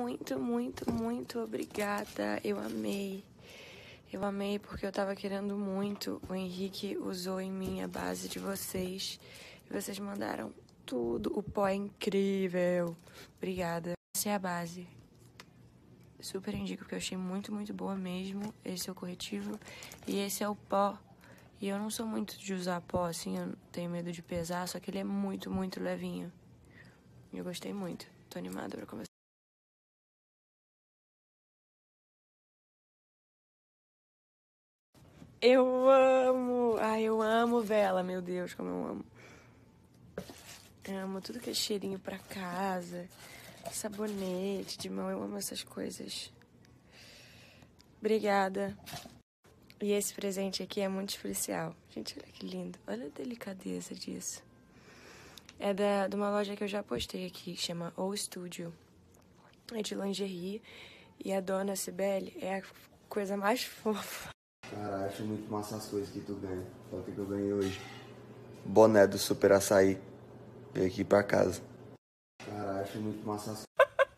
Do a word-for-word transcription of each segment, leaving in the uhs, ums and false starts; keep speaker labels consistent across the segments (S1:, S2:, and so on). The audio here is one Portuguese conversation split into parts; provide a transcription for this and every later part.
S1: muito, muito, muito obrigada. Eu amei. Eu amei porque eu tava querendo muito. O Henrique usou em mim a base de vocês. E vocês mandaram tudo. O pó é incrível. Obrigada. Essa é a base. Super indico, porque eu achei muito, muito boa mesmo. Esse é o corretivo. E esse é o pó. E eu não sou muito de usar pó, assim. Eu tenho medo de pesar. Só que ele é muito, muito levinho. Eu gostei muito. Tô animada pra começar. Eu amo! Ai, eu amo vela, meu Deus, como eu amo. Eu amo tudo que é cheirinho pra casa, sabonete de mão, eu amo essas coisas. Obrigada. E esse presente aqui é muito especial. Gente, olha que lindo. Olha a delicadeza disso. É da, de uma loja que eu já postei aqui, chama O Studio. É de lingerie. E a dona Cibele é a coisa mais fofa.
S2: Cara, acho muito massa as coisas que tu ganha. Olha o que eu ganhei hoje. Boné do Super Açaí. Veio aqui pra casa. Cara, acho muito massa as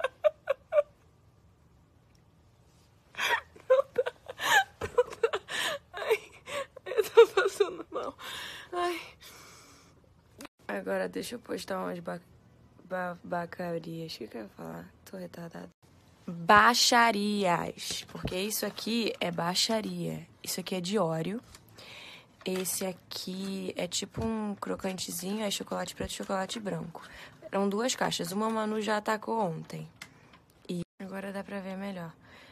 S1: Ai, eu tô passando mal. Ai. Agora deixa eu postar umas ba ba bacarias. O que, que eu ia falar? Tô retardada. Baixarias. Porque isso aqui é baixaria. Isso aqui é Diório. Esse aqui é tipo um crocantezinho, é chocolate preto e chocolate branco. Eram duas caixas. Uma a Manu já atacou ontem. E agora dá pra ver melhor.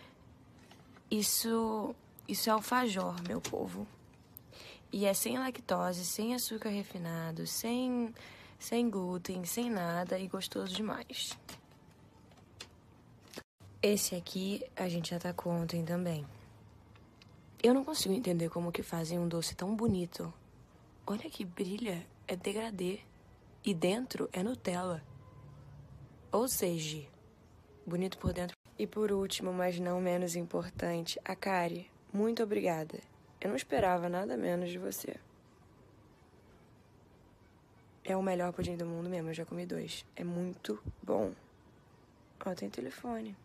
S1: Isso, isso é alfajor, meu povo. E é sem lactose, sem açúcar refinado, sem, sem glúten, sem nada e gostoso demais. Esse aqui a gente já atacou ontem também. Eu não consigo entender como que fazem um doce tão bonito. Olha que brilha, é degradê. E dentro é Nutella. Ou seja, bonito por dentro. E por último, mas não menos importante, a Kari. Muito obrigada. Eu não esperava nada menos de você. É o melhor pudim do mundo mesmo, eu já comi dois. É muito bom. Ó, tem telefone.